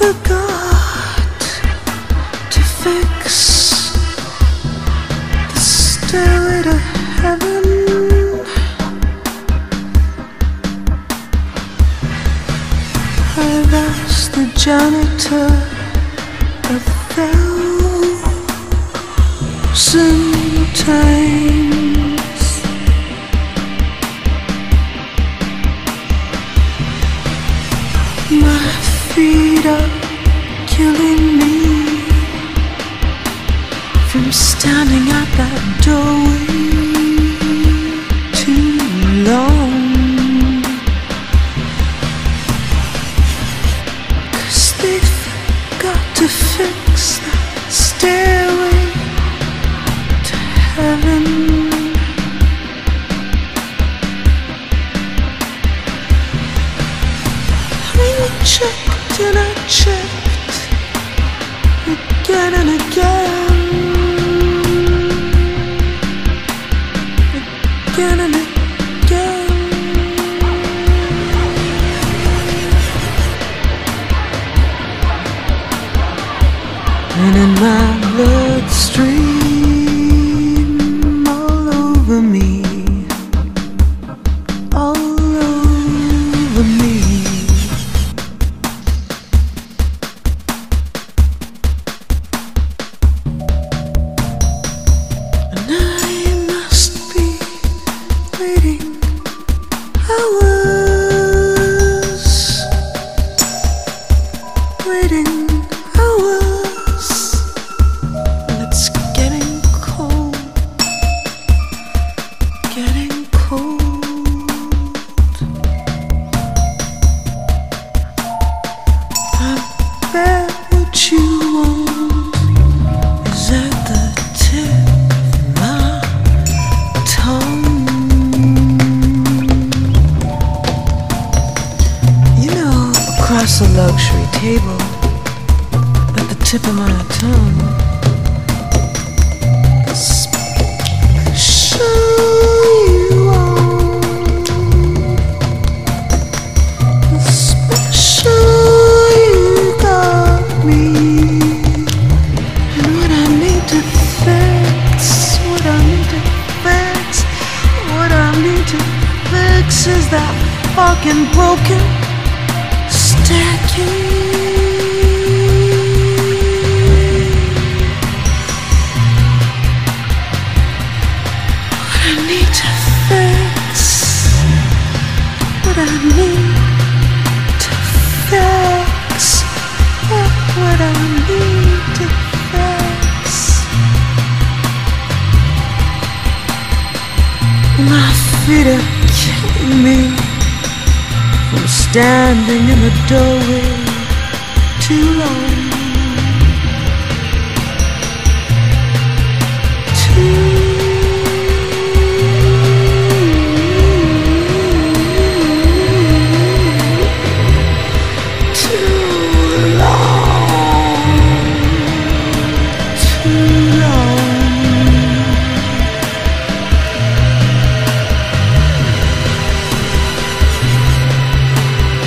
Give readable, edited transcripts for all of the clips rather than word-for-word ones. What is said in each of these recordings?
forgot to fix the stairway to heaven. I've asked the janitor 1,000 times. My feet are killing me from standing at that doorway too long. 'Cause they forgot to fix that stairway to heaven. I checked and I checked again and again, again and again. And in my bloodstream, all over me, all over me. And I must be waiting hours, waiting hours. And it's getting cold, getting cold. I bet what you want is at the tip of my tongue. You know, across a luxury table, at the tip of my tongue, the special you want, the special you got me. And what I need to fix, what I need to fix, what I need to fix is that fucking broken staircase. What I need to fix, what I need to fix, what I need to fix. My feet are killing me from standing in the doorway too long.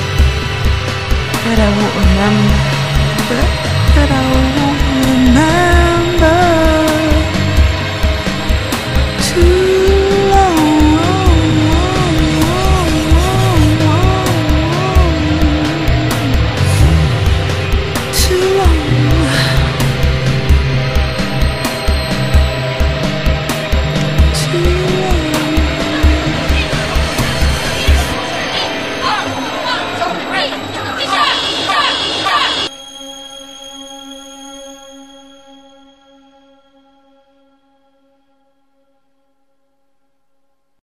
That I won't remember, that I won't remember.